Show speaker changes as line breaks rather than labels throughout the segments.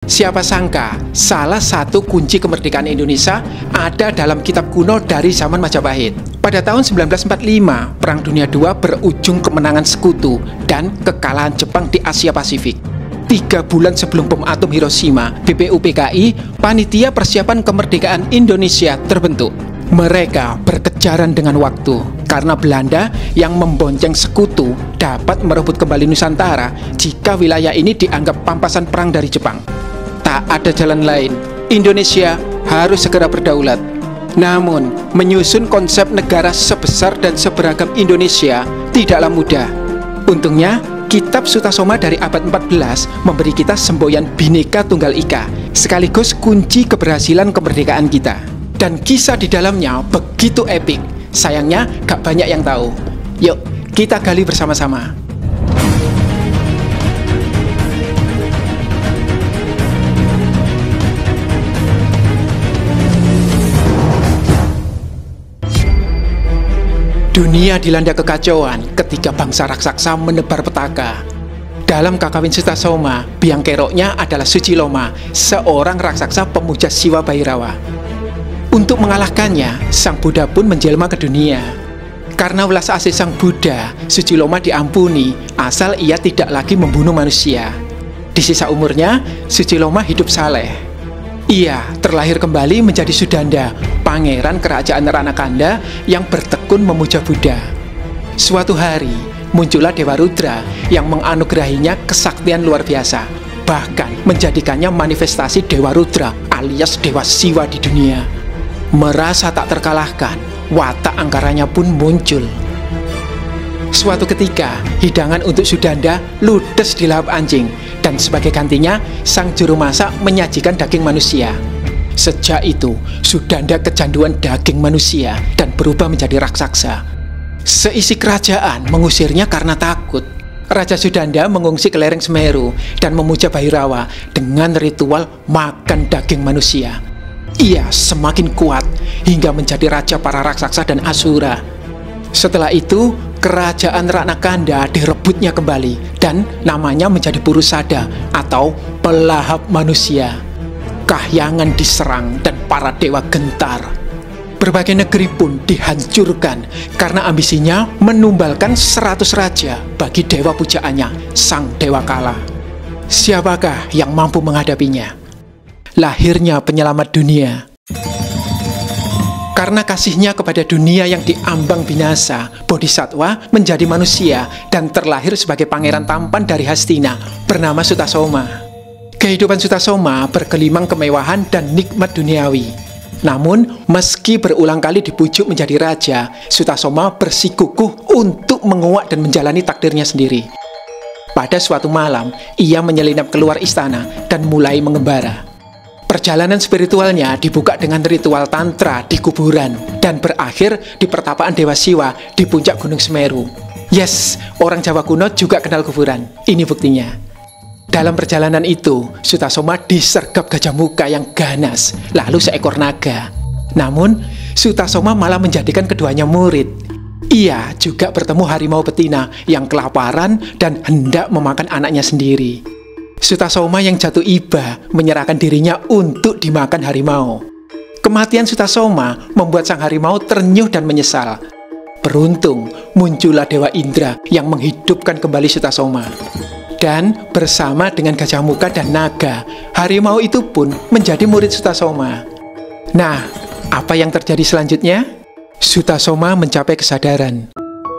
Siapa sangka salah satu kunci kemerdekaan Indonesia ada dalam kitab kuno dari zaman Majapahit. Pada tahun 1945, Perang Dunia II berujung kemenangan sekutu dan kekalahan Jepang di Asia Pasifik. 3 bulan sebelum bom atom Hiroshima, BPUPKI, Panitia Persiapan Kemerdekaan Indonesia, terbentuk. Mereka berkejaran dengan waktu karena Belanda yang membonceng sekutu dapat merebut kembali Nusantara jika wilayah ini dianggap pampasan perang dari Jepang. Tak ada jalan lain, Indonesia harus segera berdaulat. Namun, menyusun konsep negara sebesar dan seberagam Indonesia tidaklah mudah. Untungnya, Kitab Sutasoma dari abad 14 memberi kita semboyan Bhinneka Tunggal Ika, sekaligus kunci keberhasilan kemerdekaan kita. Dan kisah di dalamnya begitu epik. Sayangnya gak banyak yang tahu. Yuk, kita gali bersama-sama. Dunia dilanda kekacauan ketika bangsa raksasa menebar petaka. Dalam Kakawin Sutasoma, biang keroknya adalah Suciloma, seorang raksasa pemuja Siwa Bhairawa. Untuk mengalahkannya, Sang Buddha pun menjelma ke dunia. Karena welas asih Sang Buddha, Suciloma diampuni asal ia tidak lagi membunuh manusia. Di sisa umurnya, Suciloma hidup saleh. Ia terlahir kembali menjadi Sudanda, pangeran kerajaan Ranakanda yang bertekun memuja Buddha. Suatu hari, muncullah Dewa Rudra yang menganugerahinya kesaktian luar biasa, bahkan menjadikannya manifestasi Dewa Rudra alias Dewa Siwa di dunia. Merasa tak terkalahkan, watak angkaranya pun muncul. Suatu ketika, hidangan untuk Sudanda ludes dilahap anjing, dan sebagai gantinya, sang juru masak menyajikan daging manusia. Sejak itu, Sudanda kecanduan daging manusia dan berubah menjadi raksasa. Seisi kerajaan mengusirnya karena takut. Raja Sudanda mengungsi ke lereng Semeru dan memuja Bhairawa dengan ritual makan daging manusia. Ia semakin kuat hingga menjadi raja para raksasa dan asura. Setelah itu, kerajaan Ranakanda direbutnya kembali dan namanya menjadi Purusada atau pelahap manusia. Kahyangan diserang dan para dewa gentar. Berbagai negeri pun dihancurkan karena ambisinya menumbalkan 100 raja bagi dewa pujaannya, Sang Dewa Kala. Siapakah yang mampu menghadapinya? Lahirnya penyelamat dunia. Karena kasihnya kepada dunia yang diambang binasa, Bodhisattva menjadi manusia dan terlahir sebagai pangeran tampan dari Hastina bernama Sutasoma. Kehidupan Sutasoma bergelimang kemewahan dan nikmat duniawi. Namun, meski berulang kali dibujuk menjadi raja, Sutasoma bersikukuh untuk menguak dan menjalani takdirnya sendiri. Pada suatu malam, ia menyelinap keluar istana dan mulai mengembara. Perjalanan spiritualnya dibuka dengan ritual tantra di kuburan dan berakhir di pertapaan Dewa Siwa di puncak Gunung Semeru. Yes, orang Jawa kuno juga kenal kuburan. Ini buktinya. Dalam perjalanan itu, Sutasoma disergap gajah muka yang ganas, lalu seekor naga. Namun, Sutasoma malah menjadikan keduanya murid. Ia juga bertemu harimau betina yang kelaparan dan hendak memakan anaknya sendiri. Sutasoma yang jatuh iba menyerahkan dirinya untuk dimakan harimau. Kematian Sutasoma membuat sang harimau ternyuh dan menyesal. Beruntung muncullah Dewa Indra yang menghidupkan kembali Sutasoma. Dan bersama dengan gajah muka dan naga, harimau itu pun menjadi murid Sutasoma. Nah, apa yang terjadi selanjutnya? Sutasoma mencapai kesadaran.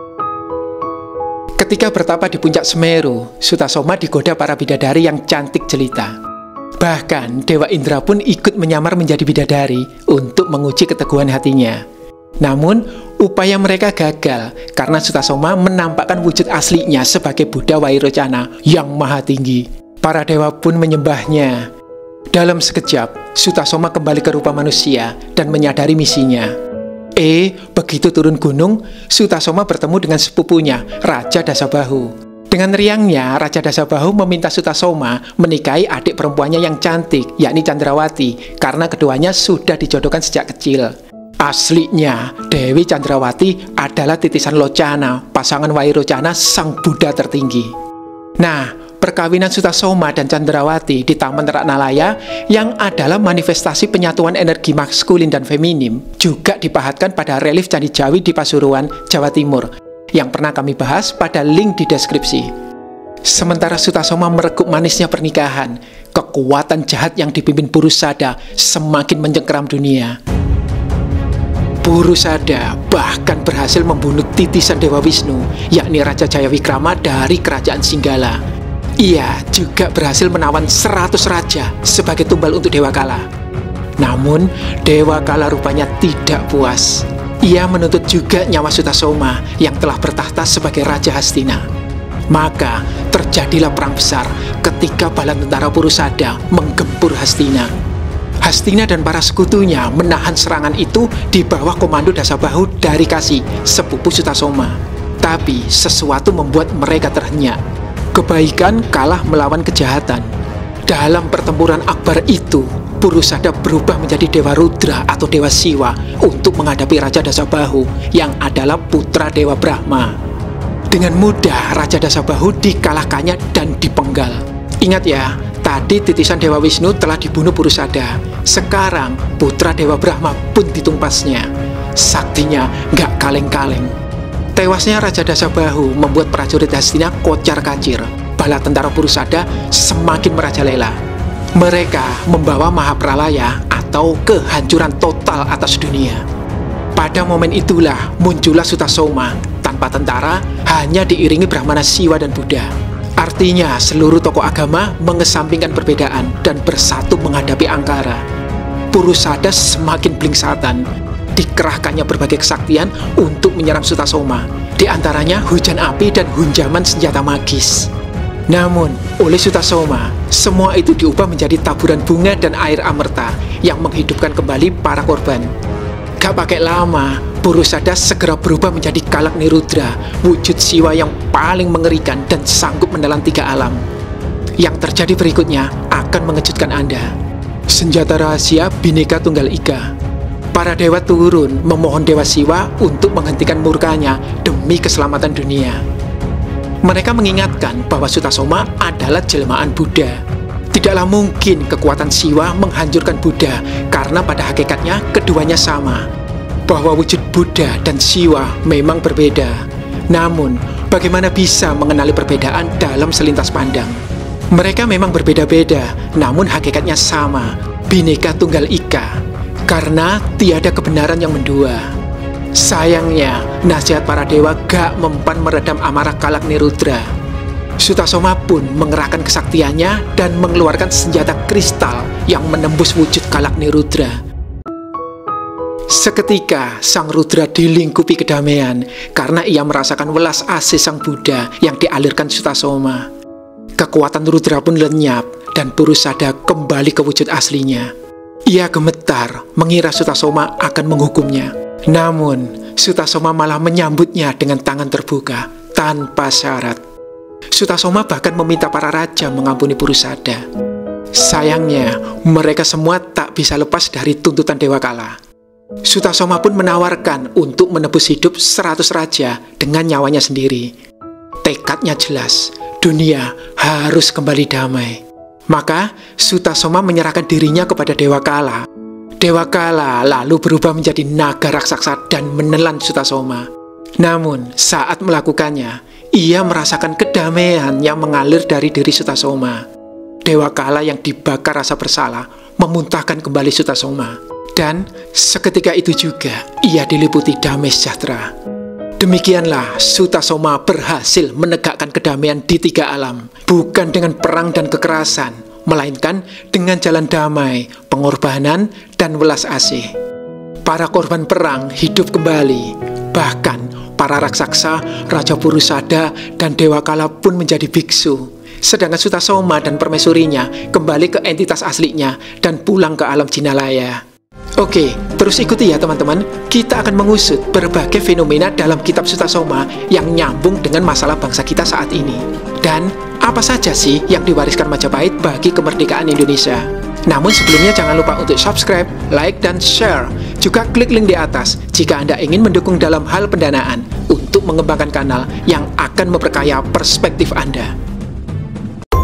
Ketika bertapa di puncak Semeru, Sutasoma digoda para bidadari yang cantik jelita. Bahkan Dewa Indra pun ikut menyamar menjadi bidadari untuk menguji keteguhan hatinya. Namun, upaya mereka gagal karena Sutasoma menampakkan wujud aslinya sebagai Buddha Vairocana yang maha tinggi. Para dewa pun menyembahnya. Dalam sekejap, Sutasoma kembali ke rupa manusia dan menyadari misinya. Begitu turun gunung, Sutasoma bertemu dengan sepupunya, Raja Dasabahu. Dengan riangnya, Raja Dasabahu meminta Sutasoma menikahi adik perempuannya yang cantik, yakni Candrawati, karena keduanya sudah dijodohkan sejak kecil. Aslinya, Dewi Candrawati adalah titisan Locana, pasangan Vairocana sang Buddha tertinggi. Nah, perkawinan Sutasoma dan Candrawati di Taman Ratnalaya yang adalah manifestasi penyatuan energi maskulin dan feminim juga dipahatkan pada relief Candi Jawi di Pasuruan, Jawa Timur yang pernah kami bahas pada link di deskripsi. Sementara Sutasoma merekuk manisnya pernikahan, kekuatan jahat yang dipimpin Purusada semakin mencengkeram dunia. Purusada bahkan berhasil membunuh titisan Dewa Wisnu, yakni Raja Jayawikrama dari Kerajaan Singgala. Ia juga berhasil menawan 100 raja sebagai tumbal untuk Dewa Kala. Namun, Dewa Kala rupanya tidak puas. Ia menuntut juga nyawa Sutasoma yang telah bertahta sebagai Raja Hastina. Maka, terjadilah perang besar ketika bala tentara Purusada menggempur Hastina. Hastina dan para sekutunya menahan serangan itu di bawah komando Dasabahu dari Kasi, sepupu Sutasoma. Tapi sesuatu membuat mereka terhenyak. Kebaikan kalah melawan kejahatan. Dalam pertempuran akbar itu, Purusada berubah menjadi Dewa Rudra atau Dewa Siwa untuk menghadapi Raja Dasabahu yang adalah putra Dewa Brahma. Dengan mudah Raja Dasabahu dikalahkannya dan dipenggal. Ingat ya, tadi titisan Dewa Wisnu telah dibunuh Purusada. Sekarang putra Dewa Brahma pun ditumpasnya. Saktinya nggak kaleng-kaleng. Tewasnya Raja Dasabahu membuat prajurit Hastina kocar-kacir. Bala tentara Purusada semakin merajalela. Mereka membawa Mahapralaya atau kehancuran total atas dunia. Pada momen itulah muncullah Sutasoma tanpa tentara, hanya diiringi Brahmana Siwa dan Buddha. Artinya seluruh tokoh agama mengesampingkan perbedaan dan bersatu menghadapi Angkara. Purusada semakin blingsatan. Dikerahkannya berbagai kesaktian untuk menyerang Sutasoma, di antaranya hujan api dan hunjaman senjata magis. Namun, oleh Sutasoma, semua itu diubah menjadi taburan bunga dan air amerta yang menghidupkan kembali para korban. Gak pakai lama, Purusada segera berubah menjadi Kalak Nirudra, wujud siwa yang paling mengerikan dan sanggup menelan 3 alam. Yang terjadi berikutnya akan mengejutkan Anda. Senjata rahasia Bhinneka Tunggal Ika. Para dewa turun memohon Dewa Siwa untuk menghentikan murkanya demi keselamatan dunia. Mereka mengingatkan bahwa Sutasoma adalah jelmaan Buddha. Tidaklah mungkin kekuatan Siwa menghancurkan Buddha karena pada hakikatnya keduanya sama. Bahwa wujud Buddha dan Siwa memang berbeda. Namun, bagaimana bisa mengenali perbedaan dalam selintas pandang? Mereka memang berbeda-beda, namun hakikatnya sama, Bhinneka Tunggal Ika. Karena tiada kebenaran yang mendua. Sayangnya, nasihat para dewa gak mempan meredam amarah Kalak Nirudra. Sutasoma pun mengerahkan kesaktiannya dan mengeluarkan senjata kristal yang menembus wujud Kalak Nirudra. Seketika, Sang Rudra dilingkupi kedamaian karena ia merasakan welas asih Sang Buddha yang dialirkan Sutasoma. Kekuatan Rudra pun lenyap dan Purusada kembali ke wujud aslinya. Ia gemetar mengira Sutasoma akan menghukumnya. Namun, Sutasoma malah menyambutnya dengan tangan terbuka tanpa syarat. Sutasoma bahkan meminta para raja mengampuni Purusada. Sayangnya, mereka semua tak bisa lepas dari tuntutan Dewa Kala. Sutasoma pun menawarkan untuk menebus hidup 100 raja dengan nyawanya sendiri. Tekadnya jelas, dunia harus kembali damai. Maka Sutasoma menyerahkan dirinya kepada Dewa Kala. Dewa Kala lalu berubah menjadi naga raksasa dan menelan Sutasoma. Namun saat melakukannya, ia merasakan kedamaian yang mengalir dari diri Sutasoma. Dewa Kala yang dibakar rasa bersalah memuntahkan kembali Sutasoma. Dan seketika itu juga ia diliputi damai sejahtera. Demikianlah Sutasoma berhasil menegakkan kedamaian di 3 alam. Bukan dengan perang dan kekerasan, melainkan dengan jalan damai, pengorbanan, dan welas asih. Para korban perang hidup kembali. Bahkan para raksasa, Raja Purusada, dan Dewa Kala pun menjadi biksu. Sedangkan Sutasoma dan permaisurinya kembali ke entitas aslinya dan pulang ke alam Jinalaya. Oke, terus ikuti ya teman-teman. Kita akan mengusut berbagai fenomena dalam kitab Sutasoma yang nyambung dengan masalah bangsa kita saat ini. Dan apa saja sih yang diwariskan Majapahit bagi kemerdekaan Indonesia? Namun sebelumnya jangan lupa untuk subscribe, like, dan share. Juga klik link di atas jika Anda ingin mendukung dalam hal pendanaan untuk mengembangkan kanal yang akan memperkaya perspektif Anda.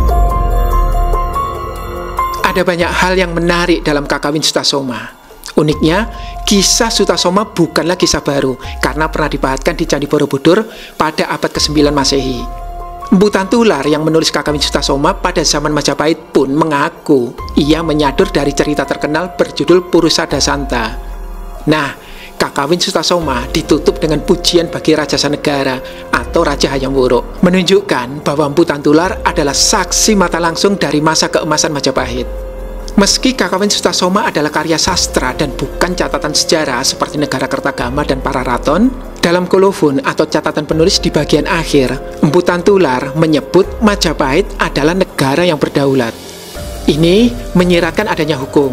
Ada banyak hal yang menarik dalam Kakawin Sutasoma. Uniknya, kisah Sutasoma bukanlah kisah baru karena pernah dipahatkan di Candi Borobudur pada abad ke-9 Masehi. Empu Tantular yang menulis Kakawin Sutasoma pada zaman Majapahit pun mengaku ia menyadur dari cerita terkenal berjudul Purusa Dasanta. Nah, Kakawin Sutasoma ditutup dengan pujian bagi Raja Sanegara atau Raja Hayam Wuruk, menunjukkan bahwa Empu Tantular adalah saksi mata langsung dari masa keemasan Majapahit. Meski Kakawin Sutasoma adalah karya sastra dan bukan catatan sejarah seperti Negara Kertagama dan Pararaton, dalam kolofon atau catatan penulis di bagian akhir, Empu Tantular menyebut Majapahit adalah negara yang berdaulat. Ini menyiratkan adanya hukum.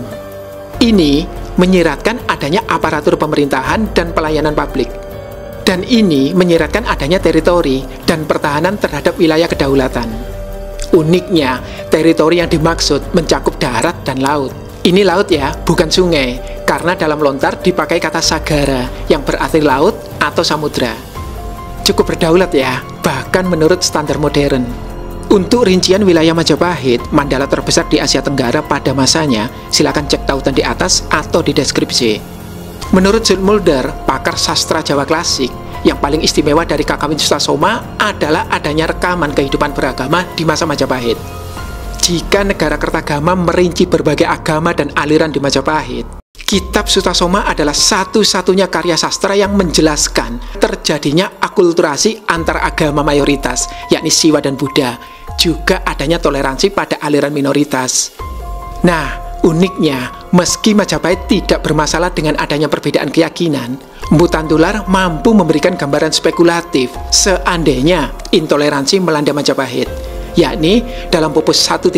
Ini menyiratkan adanya aparatur pemerintahan dan pelayanan publik. Dan ini menyiratkan adanya teritori dan pertahanan terhadap wilayah kedaulatan. Uniknya, teritori yang dimaksud mencakup darat dan laut. Ini laut ya, bukan sungai, karena dalam lontar dipakai kata sagara yang berarti laut atau samudra. Cukup berdaulat ya, bahkan menurut standar modern. Untuk rincian wilayah Majapahit, mandala terbesar di Asia Tenggara pada masanya, silakan cek tautan di atas atau di deskripsi. Menurut Zoetmulder, pakar sastra Jawa klasik, yang paling istimewa dari Kakawin Sutasoma adalah adanya rekaman kehidupan beragama di masa Majapahit. Jika Negara Kertagama merinci berbagai agama dan aliran di Majapahit, Kitab Sutasoma adalah satu-satunya karya sastra yang menjelaskan terjadinya akulturasi antar agama mayoritas, yakni Siwa dan Buddha, juga adanya toleransi pada aliran minoritas. Nah, uniknya, meski Majapahit tidak bermasalah dengan adanya perbedaan keyakinan, Empu Tantular mampu memberikan gambaran spekulatif seandainya intoleransi melanda Majapahit, yakni dalam Pupus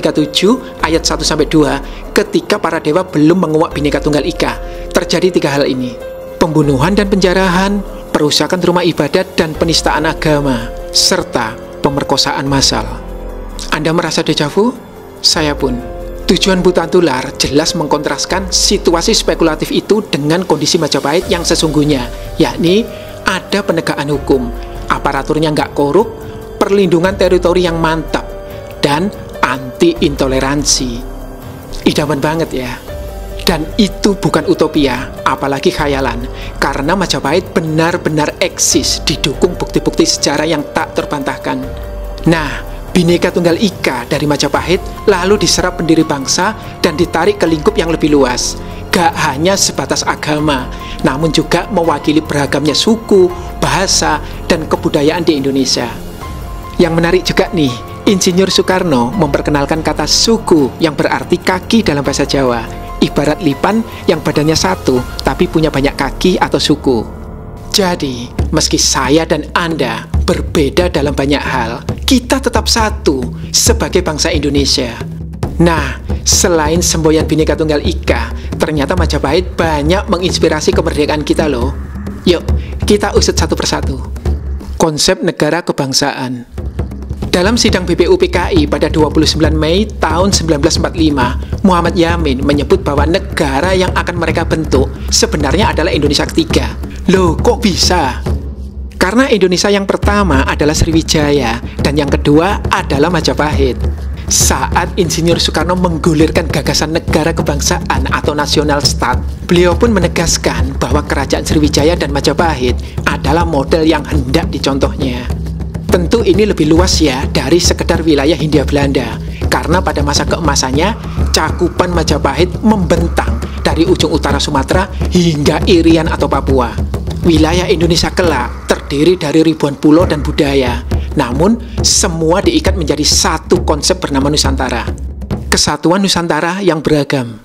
137 ayat 1-2 ketika para dewa belum menguak Bhinneka Tunggal Ika. Terjadi 3 hal ini: pembunuhan dan penjarahan, perusakan rumah ibadat dan penistaan agama, serta pemerkosaan massal. Anda merasa dejavu? Saya pun. Tujuan Empu Tantular jelas mengkontraskan situasi spekulatif itu dengan kondisi Majapahit yang sesungguhnya, yakni ada penegakan hukum, aparaturnya nggak korup, perlindungan teritori yang mantap, dan anti-intoleransi. Idaman banget ya. Dan itu bukan utopia, apalagi khayalan, karena Majapahit benar-benar eksis didukung bukti-bukti sejarah yang tak terbantahkan. Nah, Bhinneka Tunggal Ika dari Majapahit lalu diserap pendiri bangsa dan ditarik ke lingkup yang lebih luas. Gak hanya sebatas agama, namun juga mewakili beragamnya suku, bahasa, dan kebudayaan di Indonesia. Yang menarik juga nih, Insinyur Soekarno memperkenalkan kata suku yang berarti kaki dalam bahasa Jawa, ibarat lipan yang badannya satu tapi punya banyak kaki atau suku. Jadi, meski saya dan Anda berbeda dalam banyak hal, kita tetap satu sebagai bangsa Indonesia. Nah, selain semboyan Bhinneka Tunggal Ika, ternyata Majapahit banyak menginspirasi kemerdekaan kita loh. Yuk, kita usut satu persatu. Konsep negara kebangsaan. Dalam sidang BPUPKI pada 29 Mei tahun 1945, Muhammad Yamin menyebut bahwa negara yang akan mereka bentuk sebenarnya adalah Indonesia ketiga. Loh, kok bisa? Karena Indonesia yang pertama adalah Sriwijaya dan yang kedua adalah Majapahit. Saat Insinyur Soekarno menggulirkan gagasan negara kebangsaan atau national state, beliau pun menegaskan bahwa kerajaan Sriwijaya dan Majapahit adalah model yang hendak dicontohnya. Tentu ini lebih luas ya dari sekedar wilayah Hindia Belanda, karena pada masa keemasannya, cakupan Majapahit membentang dari ujung utara Sumatera hingga Irian atau Papua. Wilayah Indonesia kelak terdiri dari ribuan pulau dan budaya, namun semua diikat menjadi satu konsep bernama Nusantara. Kesatuan Nusantara yang beragam.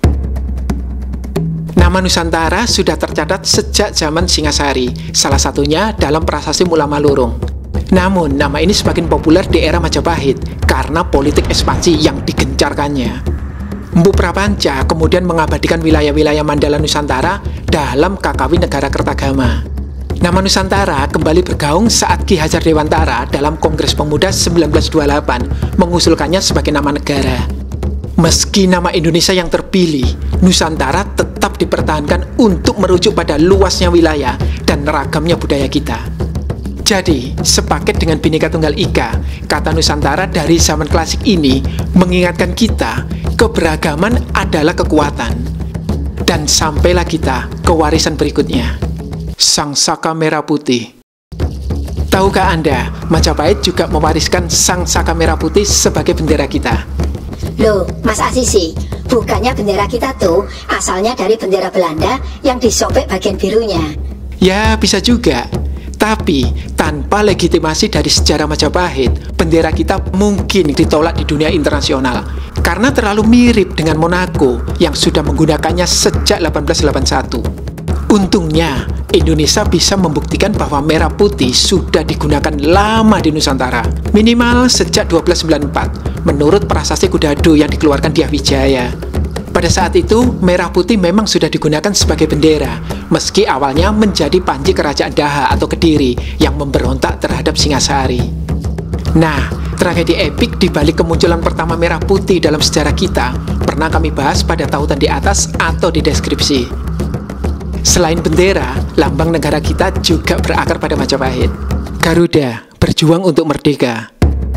Nama Nusantara sudah tercatat sejak zaman Singasari, salah satunya dalam Prasasti Mula Malurung. Namun, nama ini semakin populer di era Majapahit karena politik ekspansi yang digencarkannya. Empu Prapanca kemudian mengabadikan wilayah-wilayah Mandala Nusantara dalam Kakawin Negara Kertagama. Nama Nusantara kembali bergaung saat Ki Hajar Dewantara dalam Kongres Pemuda 1928 mengusulkannya sebagai nama negara. Meski nama Indonesia yang terpilih, Nusantara tetap dipertahankan untuk merujuk pada luasnya wilayah dan ragamnya budaya kita. Jadi, sepaket dengan Bhinneka Tunggal Ika, kata Nusantara dari zaman klasik ini mengingatkan kita keberagaman adalah kekuatan. Dan sampailah kita ke warisan berikutnya, Sang Saka Merah Putih. Tahukah Anda, Majapahit juga mewariskan Sang Saka Merah Putih sebagai bendera kita?
Loh, Mas Asisi, bukannya bendera kita tuh asalnya dari bendera Belanda yang disobek bagian birunya?
Ya, bisa juga. Tapi, tanpa legitimasi dari sejarah Majapahit, bendera kita mungkin ditolak di dunia internasional karena terlalu mirip dengan Monaco yang sudah menggunakannya sejak 1881. Untungnya, Indonesia bisa membuktikan bahwa merah putih sudah digunakan lama di Nusantara, minimal sejak 1294, menurut prasasti Kudado yang dikeluarkan Dyah Wijaya. Pada saat itu, merah putih memang sudah digunakan sebagai bendera, meski awalnya menjadi panji kerajaan Daha atau Kediri yang memberontak terhadap Singasari. Nah, tragedi epik di balik kemunculan pertama merah putih dalam sejarah kita pernah kami bahas pada tautan di atas atau di deskripsi. Selain bendera, lambang negara kita juga berakar pada Majapahit. Garuda, berjuang untuk merdeka.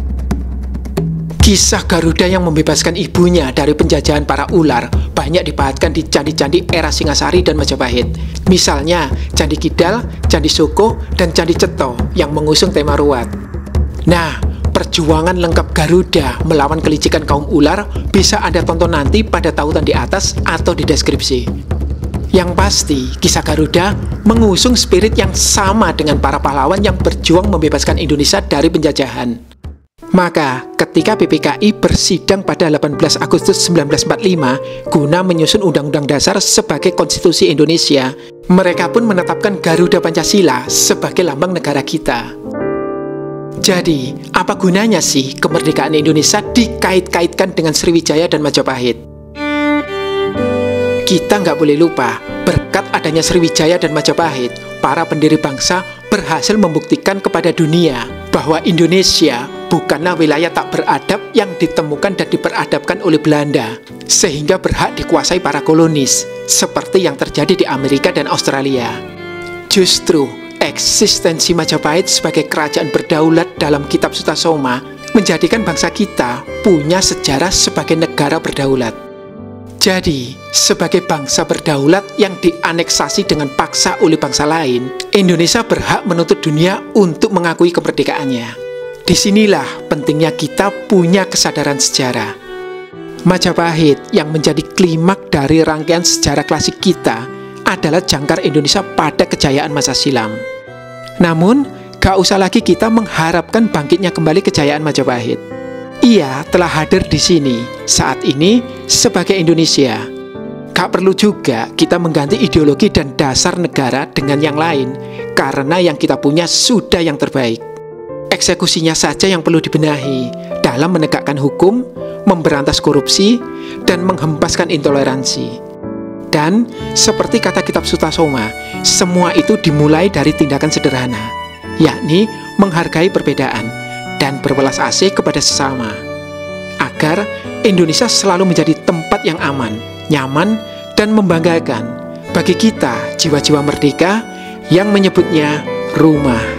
Kisah Garuda yang membebaskan ibunya dari penjajahan para ular banyak dipahatkan di candi-candi era Singasari dan Majapahit. Misalnya, Candi Kidal, Candi Soko, dan Candi Ceto yang mengusung tema ruat. Nah, perjuangan lengkap Garuda melawan kelicikan kaum ular bisa Anda tonton nanti pada tautan di atas atau di deskripsi. Yang pasti, kisah Garuda mengusung spirit yang sama dengan para pahlawan yang berjuang membebaskan Indonesia dari penjajahan. Maka, ketika PPKI bersidang pada 18 Agustus 1945 guna menyusun Undang-Undang Dasar sebagai konstitusi Indonesia, mereka pun menetapkan Garuda Pancasila sebagai lambang negara kita. Jadi, apa gunanya sih kemerdekaan Indonesia dikait-kaitkan dengan Sriwijaya dan Majapahit? Kita nggak boleh lupa, berkat adanya Sriwijaya dan Majapahit, para pendiri bangsa berhasil membuktikan kepada dunia bahwa Indonesia bukanlah wilayah tak beradab yang ditemukan dan diperadabkan oleh Belanda, sehingga berhak dikuasai para kolonis, seperti yang terjadi di Amerika dan Australia. Justru, eksistensi Majapahit sebagai kerajaan berdaulat dalam kitab Sutasoma menjadikan bangsa kita punya sejarah sebagai negara berdaulat. Jadi, sebagai bangsa berdaulat yang dianeksasi dengan paksa oleh bangsa lain, Indonesia berhak menuntut dunia untuk mengakui kemerdekaannya. Disinilah pentingnya kita punya kesadaran sejarah. Majapahit yang menjadi klimak dari rangkaian sejarah klasik kita adalah jangkar Indonesia pada kejayaan masa silam. Namun, gak usah lagi kita mengharapkan bangkitnya kembali kejayaan Majapahit. Ia telah hadir di sini, saat ini, sebagai Indonesia. Gak perlu juga kita mengganti ideologi dan dasar negara dengan yang lain, karena yang kita punya sudah yang terbaik. Eksekusinya saja yang perlu dibenahi dalam menegakkan hukum, memberantas korupsi, dan menghempaskan intoleransi. Dan, seperti kata kitab Sutasoma, semua itu dimulai dari tindakan sederhana, yakni menghargai perbedaan dan berwelas asih kepada sesama, agar Indonesia selalu menjadi tempat yang aman, nyaman, dan membanggakan bagi kita jiwa-jiwa merdeka yang menyebutnya rumah.